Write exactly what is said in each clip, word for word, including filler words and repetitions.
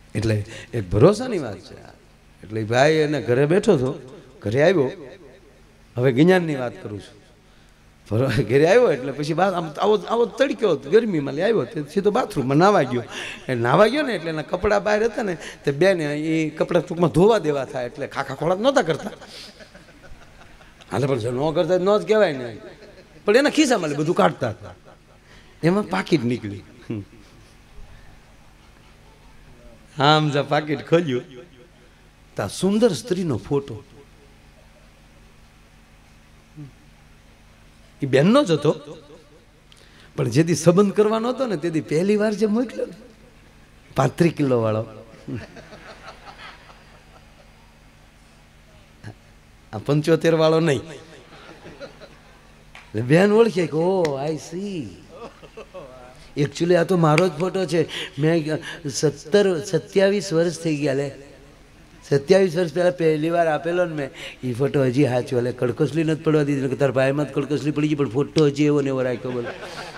એટલે એક ભરોસાની વાત છે. એટલે ભાઈ એને ઘરે બેઠો હતો, ઘરે આવ્યો, હવે જ્ઞાનની વાત કરું છું. ઘરે આવ્યો એટલે પછી આવો આવો તડક્યો ગરમીમાં લઈ આવ્યો તે સીધો બાથરૂમમાં નાવા ગયો. એ નાવા ગયો ને એટલે એના કપડાં બહાર હતા ને તે બેને એ કપડાં ટૂંકમાં ધોવા દેવા થાય એટલે ખાખા ખોળા નહોતા કરતા. હાલે પણ ન કરતા ન જ કહેવાય ને, પણ એના ખિસ્સામાં બધું કાઢતા હતા. એમાં પાકીટ નીકળી. આમ જા પાકીટ ખોલ્યું તા સુંદર સ્ત્રીનો ફોટો. એ બેનનો જ હતો, પણ જેથી સંબંધ કરવાનો હતો ને તેથી પહેલી વાર જે મોકલ્યો ને પાંત્રીસ કિલો વાળો, આ પંચોતેર વાળો નહીં. બેન ઓળખે કે ઓ આઈ સી, એકચ્યુઅલી આ તો મારો જ ફોટો છે. મેં સત્તર સત્યાવીસ વર્ષ થઈ ગયા લે, સત્યાવીસ વર્ષ પહેલા પહેલી વાર આપેલો ને મેં એ ફોટો હજી સાચો. એટલે કડકસલી નથી પડવા દીધી, તાર ભાઈમાં જ કડકસલી પડી ગઈ, પણ ફોટો હજી એવો ને એવો રાખ્યો. બોલો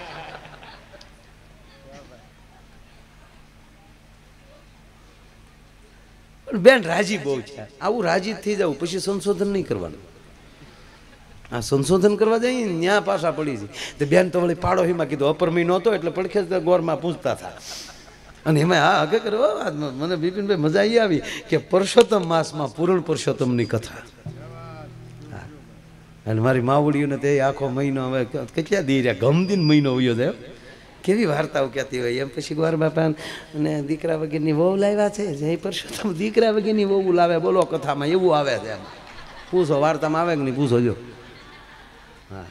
બેન રાજી બહુ છે. આવું રાજી થઈ જવું, પછી સંશોધન નહીં કરવાનું. આ સંશોધન કરવા જઈએ ને ત્યાં પાછા પડી છે. તો બેન તો વળી પાડોશીમાં કીધું અપર મહિનો હતો એટલે પડખે ગોરમાં પૂછતા હતા. અને એમાં હા હકે કરો મને બિપિનભાઈ મજા આવી આવી કે પુરુષોત્તમ માસમાં પૂર્ણ પુરુષોત્તમની કથા. અને મારી માવડીઓને તે આખો મહિનો હવે કેટલા દી રહ્યા, ગમદીન મહિનો વયો જાય. કેવી વાર્તાઓ કહેતી હોય. એમ પછી ગોર બાપા અને દીકરા વગેરેની વહુ લાવ્યા છે, જય પુરુષોત્તમ દીકરા વગેરેની વહુ લાવે. બોલો કથામાં એવું આવે છે. એમ પૂછો વાર્તામાં આવે કે નહીં પૂછો જો. હા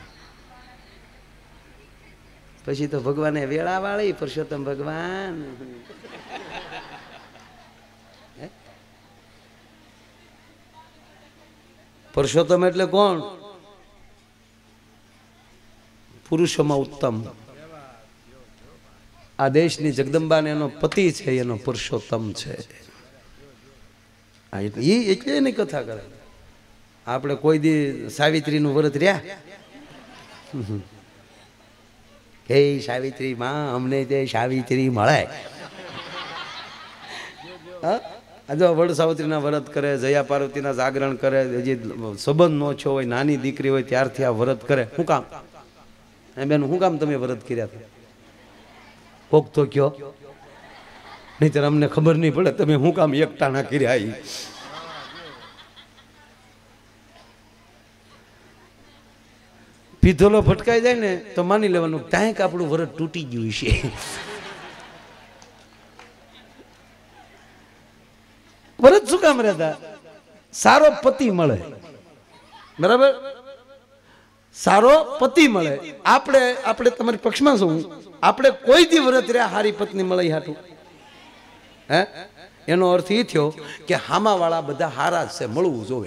પછી તો ભગવાને વેળા વાળી પુરુષોત્તમ ભગવાન. પુરુષોત્તમ એટલે કોણ? પુરુષોમાં ઉત્તમ. આ દેશની જગદંબા ને એનો પતિ છે, એનો પુરુષોત્તમ છે. એ એટલે એની કથા કરે. આપણે કોઈ દી સાવિત્રીનું વ્રત રહ્યા હે સાવિત્રી માં અમને તે સાવિત્રી મળે. હા જો વડ સાવિત્રીના વ્રત કરે, જયા પાર્વતીના જાગરણ કરે, હજી સંબંધ નો છો હોય, નાની દીકરી હોય ત્યારથી આ વ્રત કરે. શું કામ એ બેન, શું કામ તમે વ્રત કર્યા હતા? કોક તો કયો, નહીતર અમને ખબર નહીં પડે તમે શું કામ એકટા ના કર્યા. પીધોલો ફટકાઈ જાય ને તો માની લેવાનું ક્યાંક આપણું વ્રત તૂટી ગયું છે. વ્રત શું કામ રહેતા? સારો પતિ મળે, બરાબર? સારો પતિ મળે. આપણે આપણે તમારી પક્ષમાં શું, આપણે કોઈ દી વ્રત રહ્યા હારી પત્ની મળે હાટું હે? એનો અર્થ એ થયો કે હામા વાળા બધા હારા છે, મળવું જોવે.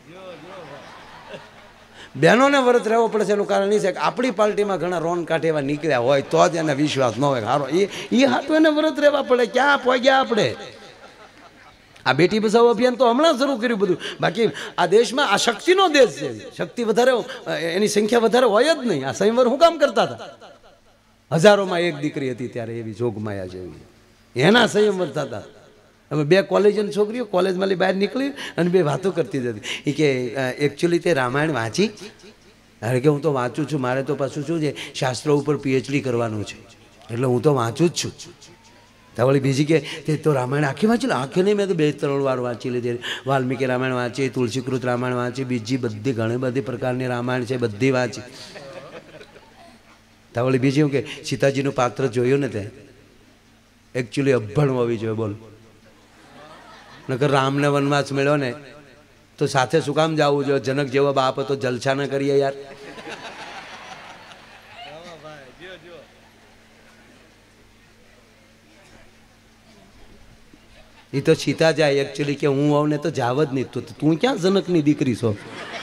બહેનોને વ્રત રહેવો પડે છે. એનું કારણ એ છે કે આપણી પાર્ટીમાં ઘણા રોન કાઢે એવા નીકળ્યા હોય તો જ એને વિશ્વાસ ન હોય હારો એ એ હાટું એને વ્રત રહેવા પડે. ક્યાં પહોંચ્યા આપણે? આ બેટી બચાવો અભિયાન તો હમણાં શરૂ કર્યું બધું. બાકી આ દેશમાં આ શક્તિનો દેશ છે. શક્તિ વધારે, એની સંખ્યા વધારે હોય જ નહીં. આ સંવર શું કામ કરતા હતા? હજારોમાં એક દીકરી હતી ત્યારે એવી જોગમાયા જેવી, એના સંયમર થતા. હવે બે કોલેજની છોકરીઓ કોલેજમાં બહાર નીકળી અને બે વાતો કરતી હતી. એ કે એકચ્યુઅલી તે રામાયણ વાંચી? અરે કે હું તો વાંચું છું, મારે તો પાછું શું છે શાસ્ત્રો ઉપર પીએચડી કરવાનું છે, એટલે હું તો વાંચું જ છું. તો વળી બીજી કે તે તો રામાયણ આખી વાંચી લે? આખી નહીં, મેં તો બે ત્રણ વાર વાંચી લીધી. વાલ્મીકી રામાયણ વાંચી, તુલસીકૃત રામાયણ વાંચી, બીજી બધી ઘણી બધી પ્રકારની રામાયણ છે બધી વાંચી. તો વળી બીજી હું કે સીતાજીનું પાત્ર જોયું ને તે એકચ્યુઅલી અભણ હોવી જોઈએ. બોલ, નકર રામને વનવાસ મળ્યો ને તો સાથે શું કામ જવું જોઈએ? જનક જેવો બાપ હતો, જલસા ન કરીએ યાર. એ તો સીતા જાય એકચ્યુઅલી કે હું આવું ને તો જાવ જ નહીં. તું ક્યાં જનકની દીકરી છો?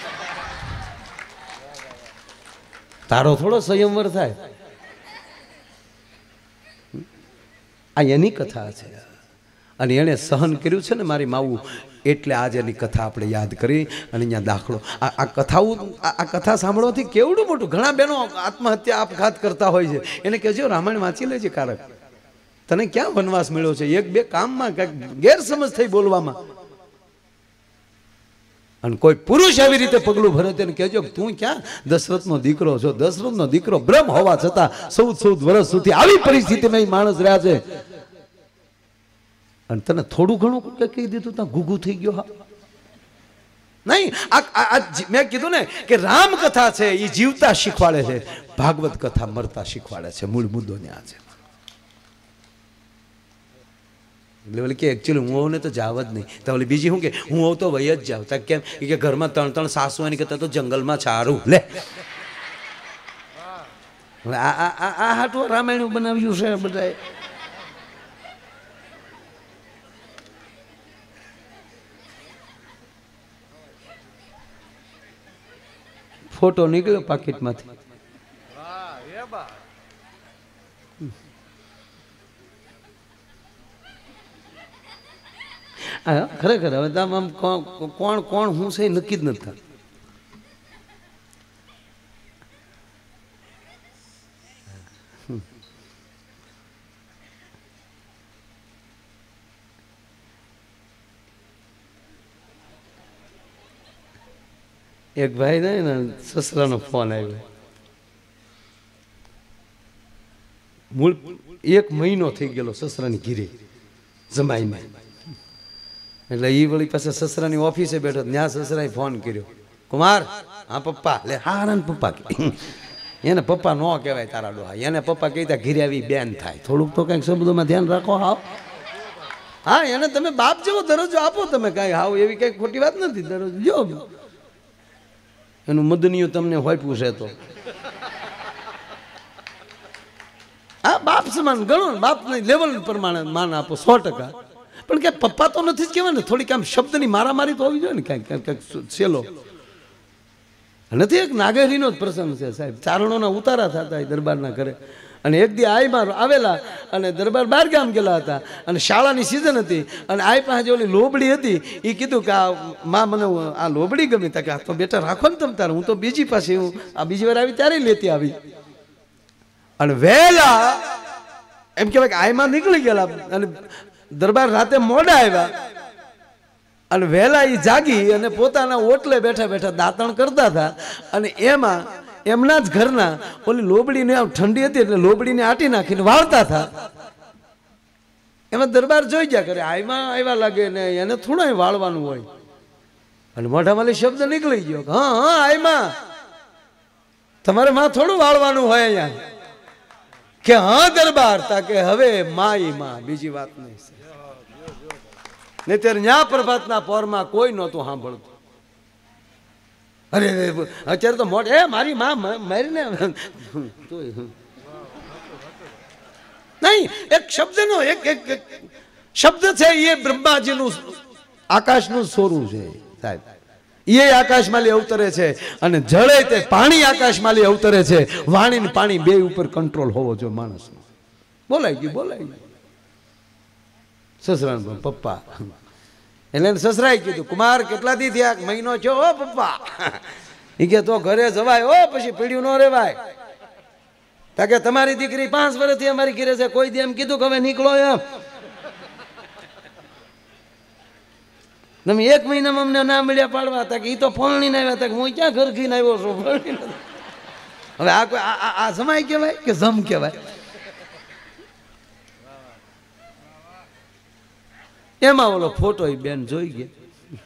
તારો થોડો સંયમવર થાય. આ એની કથા છે અને એણે સહન કર્યું છે ને મારી માવું, એટલે આજ એની કથા આપણે યાદ કરી અને અહીંયા દાખલો. આ કથાઓ આ કથા સાંભળવાથી કેવડું મોટું. ઘણા બહેનો આત્મહત્યા આપઘાત કરતા હોય છે. એને કહેજો રામાયણ વાંચી લેજે કારક, તને ક્યાં વનવાસ મળ્યો છે? એક બે કામમાં કંઈક ગેરસમજ થઈ બોલવામાં. અને કોઈ પુરુષ આવી રીતે પગલું ભરે તેને કહેજો કે તું ક્યાં દશરથનો દીકરો છો? દશરથનો દીકરો બ્રહ્મ હોવા છતાં ચૌદ ચૌદ વર્ષ સુધી આવી પરિસ્થિતિમાં માણસ રહ્યા છે, અને તને થોડું ઘણું કહી દીધું ત્યાં ગુગુ થઈ ગયો. હા નહીં, આ મેં કીધું ને કે રામ કથા છે એ જીવતા શીખવાડે છે, ભાગવત કથા મરતા શીખવાડે છે. મૂળ મુદ્દો ને આ છે. એટલે ઓલી કે એકચ્યુઅલી હું હોઉં ને તો જાવ જ નહીં. તો ઓલી બીજી શું કે હું હોઉં તો વહી જ જાવ. તા કેમ કે ઘરમાં ત્રણ ત્રણ સાસુ એની કરતા તો જંગલમાં ચારું લે. આ આ આ હાટું રામાયણ બનાવ્યું છે બધાએ. ફોટો નીકળ્યો પાકીટમાંથી. હા ખરેખર હવે આમ આમ કોણ કોણ હું છે નક્કી જ નથી થતું. એક ભાઈ ને સસરાનો ફોન આવ્યો. મૂળ એક મહિનો થઈ ગયેલો સસરાની ઘીરે જમાઈને. એટલે એ વળી પાસે સસરાની ઓફિસે બેઠો, ત્યાં સસરાએ ફોન કર્યો. કુમાર, હા પપ્પા. લે હા પપ્પા. એને પપ્પા ન કહેવાય તારા ડોહા, એને પપ્પા કહેતા ઘીરે આવી બેન થાય. થોડુંક તો કંઈક શબ્દોમાં ધ્યાન રાખો. હાવ હા, એને તમે બાપ જેવો દરજ્જો આપો. તમે કાંઈ હાવ એવી કંઈક ખોટી વાત નથી. દરજ્જો જો એનું મદનિયું તમને હોપ્યું છે તો હા બાપ સમાન ગણો. બાપની લેવલ પ્રમાણે માન આપો સો ટકા. પણ કે પપ્પા તો નથી જ કહેવાય ને. થોડીક આમ શબ્દની મારામારી તો હોવી જોઈએ ને. કાંઈક કાંઈક છેલ્લો નથી. એક નાગેરીનો જ પ્રસંગ છે સાહેબ. ચારણોના ઉતારા થતા હોય દરબારના ઘરે. અને એક દી આઈમાં આવેલા અને દરબાર બાર ગામ ગયેલા હતા અને શાળાની સિઝન હતી. અને આઈ પાસે ઓલી લોબડી હતી. એ કીધું કે આ માં મને આ લોબડી ગમી. તા કે આ તો બેટા રાખો ને તમે તારે. હું તો બીજી પાસે હું આ બીજી વાર આવી ત્યારે લેતી આવી. અને વહેલા એમ કહેવાય કે આઈમાં નીકળી ગયેલા. અને દરબાર રાતે મોડા આવ્યા અને વહેલા એ જાગી અને પોતાના ઓટલે બેઠા બેઠા દાંતણ કરતા હતા. અને એમાં એમના જ ઘરના ઓલી લોબડીને આમ ઠંડી હતી એટલે લોબડીને આટી નાખીને વાળતા હતા. એમાં દરબાર જોઈ ગયા કરે આઈમાં આવ્યા લાગે ને એને થોડા વાળવાનું હોય. અને મોઢામાંથી શબ્દ નીકળી ગયો, હા હા આઈમાં તમારે માં થોડું વાળવાનું હોય અહીંયા. કે હા દરબાર. તા કે હવે માઈ માં બીજી વાત નહીં. નહીતર ન્યા પ્રભાતના પોરમાં કોઈ નહોતું સાંભળતું. અરે અત્યારે તો મોઢે એ મારી માં મારીને નહીં. એક શબ્દનો એક એક શબ્દ છે એ બ્રહ્માજીનું આકાશનું સોરું છે સાહેબ. એ આકાશમાં લઈ અવતરે છે અને જળે તે પાણી આકાશમાં લઈ અવતરે છે. વાણી ને પાણી બે ઉપર કંટ્રોલ હોવો જોઈએ માણસનો. બોલાઈ ગયું બોલાઈ ગયું. સસરા પપ્પા એટલે સસરાએ કીધું કુમાર કેટલા દી થયા? મહિનો થયો હો પપ્પા. એ કે તો ઘરે જવાય હો, પછી પીડ્યું ન રેવાય. તા કે તમારી દીકરી પાંચ વર્ષથી અમારી ઘરે છે, કોઈ દી એમ કીધું કે હવે નીકળો એમ? તમે એક મહિનામાં અમને ના મળ્યા પાડવા હતા કે એ તો ફોલણીને આવ્યા હતા કે હું ક્યાં ઘર ઘીને આવ્યો છું. હવે આ કોઈ આ જમાઈ કહેવાય કે જમ કહેવાય? એમાં ઓલો ફોટો બેન જોઈ ગયા.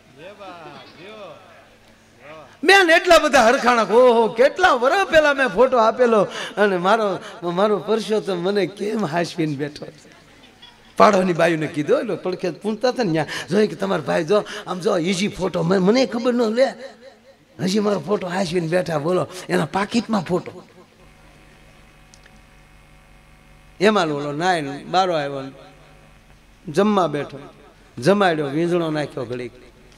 બેન એટલા બધા હરખાણા. ઓહો કેટલા વર્ષ પહેલા મેં ફોટો આપેલો અને મારો મારો પરસોત્તમ મને કેમ હાસવીને બેઠો. પાડોની બાયુને કીધું એટલે પડખે પૂછતા હતા ને ત્યાં જોઈ કે તમારા ભાઈ જો આમ જો ઈજી ફોટો. મને ખબર ન લે હજી મારો ફોટો હાસવીને બેઠા. બોલો એના પાકીટમાં ફોટો. એમાં બોલો નાય બારો આવ્યો જમવા બેઠો. જમાડ્યો, વીંઝણો નાખ્યો ઘડીક.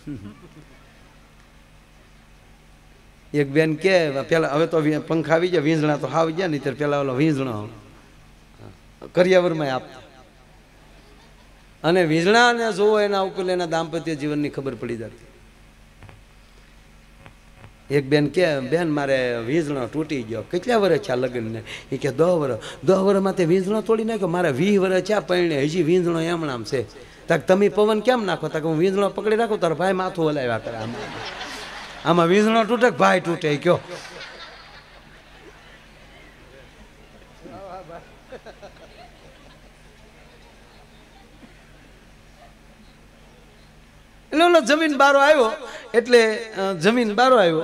એક બેન કે પેલા હવે તો પંખા આવી ગયા, વીંઝણા તો હાવી ગયા. નહીં પેલા ઓલો વીંઝણો કરિયાવરમાં આપતા. અને વીંઝણાને જોવો એના ઉપર એના દાંપત્ય જીવનની ખબર પડી જતી. એક બેન કે બેન મારે વીજળો તૂટી ગયો, કેટલા વર્ષ છે આ લગ્નને? એ કે દસ વર્ષ. દસ વર્ષમાં તે વીજળો તોડી નાખ્યો? મારે વીસ વર્ષ છે પૈણે, હજી વીજળો એમણામ છે. તાક તમે પવન કેમ નાખો? તાક હું વીજળો પકડી રાખું, તારો ભાઈ માથું હલાવ્યા કરે. આમાં આમાં વીજળો તૂટે ભાઈ તૂટે કયો? એટલે ઓલો જમીન બારો આવ્યો, એટલે જમીન બારો આવ્યો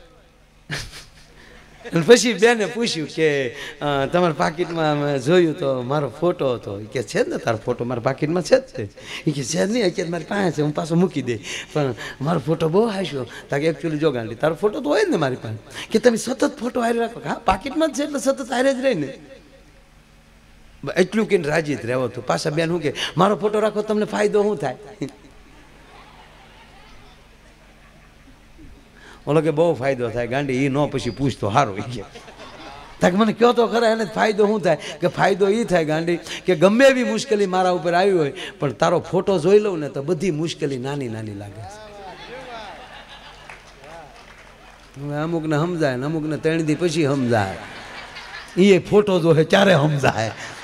પછી બેને પૂછ્યું કે તમારા પાકીટમાં જોયું તો મારો ફોટો હતો. કે છે ને તારો ફોટો મારા પાકીટમાં છે જ. એ કે છે નહીં, અત્યારે મારી પાસે છે, હું પાછો મૂકી દે, પણ મારો ફોટો બહુ હાસ્યો. તાકે એકચ્યુઅલી જો ગાંડી તારો ફોટો તો હોય ને મારી પાસે. કે તમે સતત ફોટો હારે રાખો. હા પાકીટમાં જ છે એટલે સતત હારે જ રહી ને. એટલું કહીને રાજી જ રહેવો હતું. પાછા બેન શું કે મારો ફોટો રાખો તમને ફાયદો શું થાય? ઓલો કે બહુ ફાયદો થાય ગાંડી. એ નો પછી પૂછતો સારું. એ કે તાક મને કહો તો ખરા એને ફાયદો શું થાય? કે ફાયદો એ થાય ગાંડી કે ગમે એવી મુશ્કેલી મારા ઉપર આવી હોય પણ તારો ફોટો જોઈ લઉં ને તો બધી મુશ્કેલી નાની નાની લાગે છે. હવે અમુકને સમજાય ને અમુકને ત્રણ દી પછી સમજાય. એ ફોટો જોહે ત્યારે સમજાય.